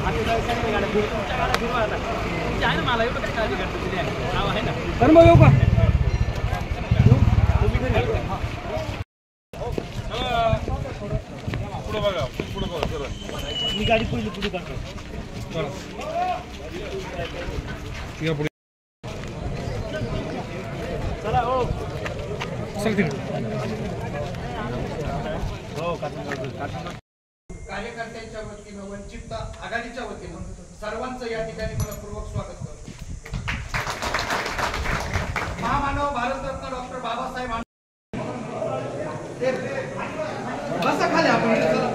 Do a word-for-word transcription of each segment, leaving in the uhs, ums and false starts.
तर मग येऊ का? मी गाडी पहिली पुढे काढतो. चला हो कार्यकर्त्यांच्या वतीनं वंचित आघाडीच्या वतीनं सर्वांचं या ठिकाणी मनपूर्वक स्वागत करतो. महामानव भारतरत्न डॉक्टर बाबासाहेब बसा खाली आपण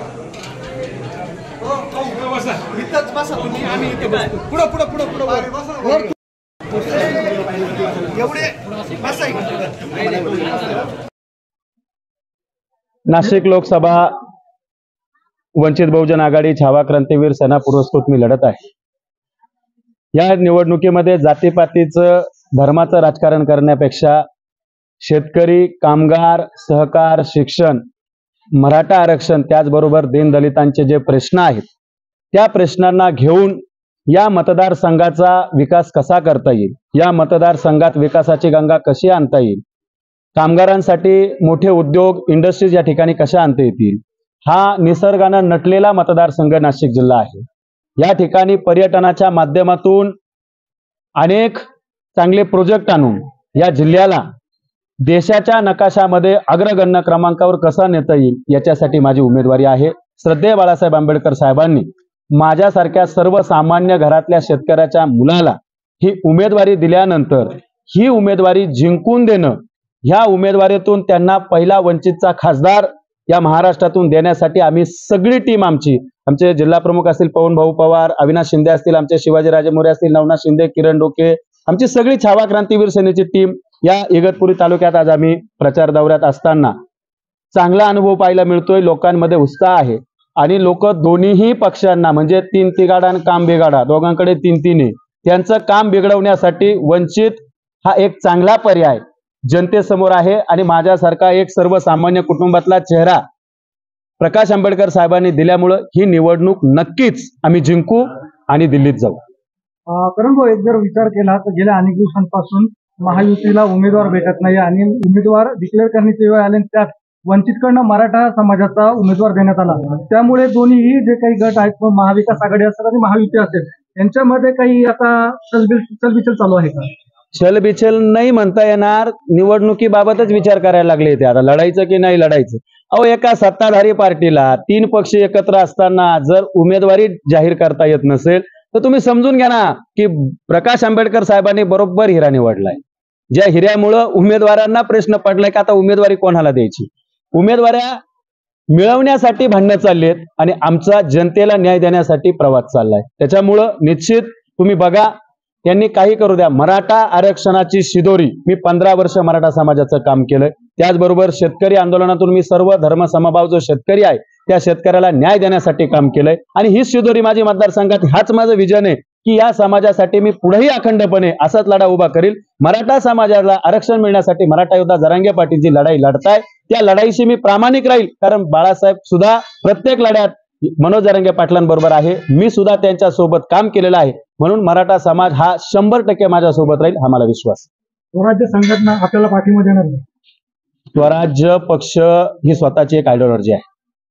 इथंच बसा तुम्ही आम्ही इथे बसतो. पुढं पुढं पुढं पुढं एवढे बसा. नाशिक लोकसभा वंचित बहुजन आघाडी छावा क्रांतीवीर सेना पुरस्कृत मी लढत आहे. या निवडणुकीमध्ये जातीपातीचं धर्माचं राजकारण करण्यापेक्षा शेतकरी, कामगार, सहकार, शिक्षण, मराठा आरक्षण त्याचबरोबर दीनदलितांचे जे प्रश्न आहेत त्या प्रश्नांना घेऊन या मतदारसंघाचा विकास कसा करता येईल, या मतदारसंघात विकासाची गंगा कशी आणता येईल, कामगारांसाठी मोठे उद्योग इंडस्ट्रीज या ठिकाणी कशा आणता येतील, हा निसर्गानं नटलेला मतदारसंघ नाशिक जिल्हा आहे. या ठिकाणी पर्यटनाच्या माध्यमातून अनेक चांगले प्रोजेक्ट आणून या जिल्ह्याला देशाच्या नकाशामध्ये अग्रगण्य क्रमांकावर कसा नेता येईल याच्यासाठी माझी उमेदवारी आहे. श्रद्धेय बाळासाहेब आंबेडकर साहेबांनी माझ्यासारख्या सर्वसामान्य घरातल्या शेतकऱ्याच्या मुलाला ही उमेदवारी दिल्यानंतर ही उमेदवारी जिंकून देणं, ह्या उमेदवारीतून त्यांना पहिला वंचितचा खासदार या महाराष्ट्रातून देण्यासाठी आम्ही सगळी टीम आमची, आमचे जिल्हा प्रमुख असतील पवन भाऊ पवार, अविनाश शिंदे असतील, आमचे शिवाजीराजे मोरे असतील, नवनाथ शिंदे, किरण डोके, आमची सगळी छावा क्रांतीवीर सेनेची टीम या इगतपुरी तालुक्यात आज आम्ही प्रचार दौऱ्यात असताना चांगला अनुभव पाहायला मिळतोय. लोकांमध्ये उत्साह आहे आणि लोक दोन्हीही पक्षांना म्हणजे तीन तिगाडा आणि काम बिगाडा दोघांकडे तीन तीन आहे, त्यांचं काम बिघडवण्यासाठी वंचित हा एक चांगला पर्याय जनतेसमोर आहे. आणि माझ्यासारखा एक सर्वसामान्य कुटुंबातला चेहरा प्रकाश आंबेडकर साहेबांनी दिल्यामुळं ही निवडणूक नक्कीच आम्ही जिंकू आणि दिल्लीत जाऊ. करण भाऊ, एक जर विचार केला तर गेल्या अनेक दिवसांपासून महायुतीला उमेदवार भेटत नाही आणि उमेदवार डिक्लेअर करण्याची वेळ आली, त्यात वंचितकडनं मराठा समाजाचा उमेदवार देण्यात आला. त्यामुळे दोन्हीही जे काही गट आहेत, महाविकास आघाडी असेल आणि महायुती असेल, यांच्यामध्ये काही आता चलबिल चलबिचल चालू आहे का? चलबिचल नाही म्हणता येणार, निवडणुकीबाबतच विचार करायला लागले ते आता लढायचं की नाही लढायचं. अहो, एका सत्ताधारी पार्टीला तीन पक्ष एकत्र असताना जर उमेदवारी जाहीर करता येत नसेल तर तुम्ही समजून घ्या ना की प्रकाश आंबेडकर साहेबांनी बरोबर हिरा निवडलाय. ज्या हिऱ्यामुळं उमेदवारांना प्रश्न पडलाय की आता उमेदवारी कोणाला द्यायची. उमेदवाऱ्या मिळवण्यासाठी भांडणं चाललेत आणि आमचा जनतेला न्याय देण्यासाठी प्रवास चाललाय. त्याच्यामुळं निश्चित तुम्ही बघा, त्यांनी काही करू द्या, मराठा आरक्षणाची शिदोरी मी पंधरा वर्ष मराठा समाजाचं काम केलंय. त्याचबरोबर शेतकरी आंदोलनातून मी सर्व धर्म समभाव जो शेतकरी आहे त्या शेतकऱ्याला न्याय देण्यासाठी काम केलंय. आणि ही शिदोरी माझी मतदारसंघात, हाच माझं विजन आहे की या समाजासाठी मी पुढेही अखंडपणे असाच लढा उभा करील. मराठा समाजाला आरक्षण मिळण्यासाठी मराठा योद्धा जरांगे पाटील जी लढाई लढताय त्या लढाईशी मी प्रामाणिक राहील. कारण बाळासाहेब सुद्धा प्रत्येक लढ्यात मनोज जरांगे पाटलांबरोबर आहे, मी सुद्धा त्यांच्या सोबत काम केलेलं आहे. म्हणून मराठा समाज हा शंभर टक्के माझ्या सोबत राहील, हा मला विश्वास. स्वराज्य संघटना आपल्याला पाठिंबा देणार नाही. स्वराज्य पक्ष ही स्वतःची एक आयडिओलॉजी आहे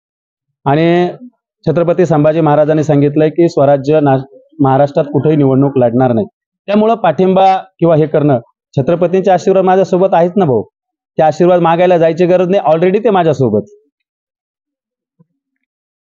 आणि छत्रपती संभाजी महाराजांनी सांगितलंय की स्वराज्य महाराष्ट्रात कुठेही निवडणूक लढणार नाही. त्यामुळं पाठिंबा किंवा हे करणं, छत्रपतींचे आशीर्वाद माझ्यासोबत आहेत ना भाऊ, ते आशीर्वाद मागायला जायची गरज नाही, ऑलरेडी ते माझ्यासोबत.